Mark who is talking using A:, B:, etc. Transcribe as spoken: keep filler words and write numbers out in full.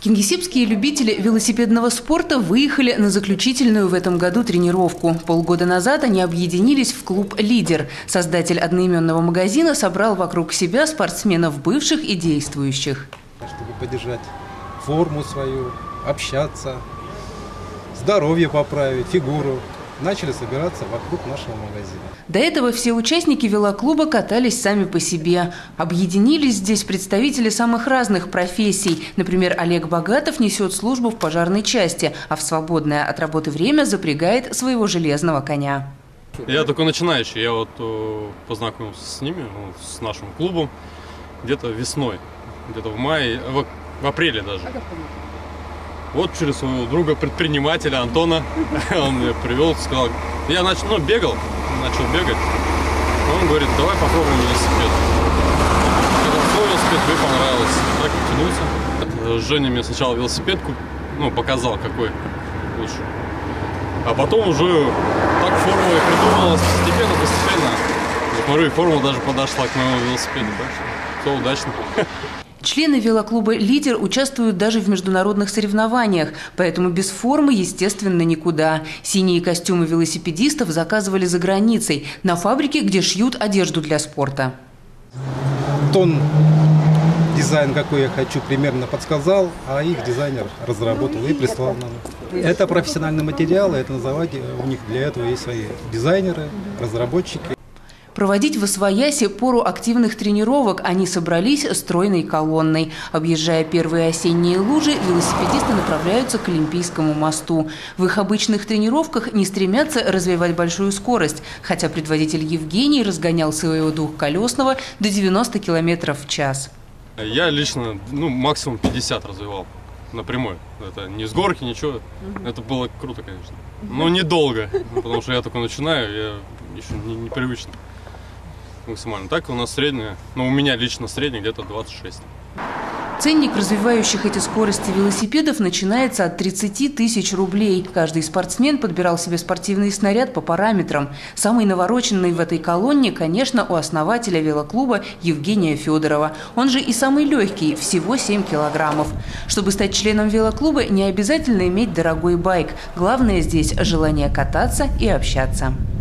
A: Кингисеппские любители велосипедного спорта выехали на заключительную в этом году тренировку. Полгода назад они объединились в клуб «Лидер». Создатель одноименного магазина собрал вокруг себя спортсменов бывших и действующих.
B: Чтобы поддержать форму свою, общаться, здоровье поправить, фигуру. Начали собираться вокруг нашего магазина.
A: До этого все участники велоклуба катались сами по себе. Объединились здесь представители самых разных профессий. Например, Олег Богатов несет службу в пожарной части, а в свободное от работы время запрягает своего железного коня.
C: Я только начинающий. Я вот э, познакомился с ними, ну, с нашим клубом, где-то весной, где-то в мае, в, в апреле даже. Вот через своего друга-предпринимателя Антона он меня привел, сказал, я начал, ну, бегал, начал бегать. Он говорит, давай попробуем велосипед. Когда свой велосипед, мне понравилось. Так тянулся. Женя мне сначала велосипед ну, показал, какой лучше. А потом уже так формула и придумалась постепенно, постепенно. Я смотрю, и формула даже подошла к моему велосипеду. Так что все удачно.
A: Члены велоклуба «Лидер» участвуют даже в международных соревнованиях, поэтому без формы, естественно, никуда. Синие костюмы велосипедистов заказывали за границей, на фабрике, где шьют одежду для спорта.
B: Тон, дизайн, какой я хочу, примерно подсказал, а их дизайнер разработал и прислал нам. Это профессиональный материал, это называть, у них для этого есть свои дизайнеры, разработчики.
A: Проводить в освояси пору активных тренировок они собрались стройной колонной. Объезжая первые осенние лужи, велосипедисты направляются к Олимпийскому мосту. В их обычных тренировках не стремятся развивать большую скорость, хотя предводитель Евгений разгонял своего двухколесного до девяноста километров в час.
C: Я лично ну, максимум пятьдесят развивал напрямую. Это не с горки, ничего. Это было круто, конечно. Но недолго, потому что я только начинаю, я еще не, непривычно. Максимально. Так у нас средняя, но у меня лично средняя где-то двадцать шесть.
A: Ценник развивающих эти скорости велосипедов начинается от тридцати тысяч рублей. Каждый спортсмен подбирал себе спортивный снаряд по параметрам. Самый навороченный в этой колонне, конечно, у основателя велоклуба Евгения Федорова. Он же и самый легкий, всего семь килограммов. Чтобы стать членом велоклуба, не обязательно иметь дорогой байк. Главное здесь – желание кататься и общаться.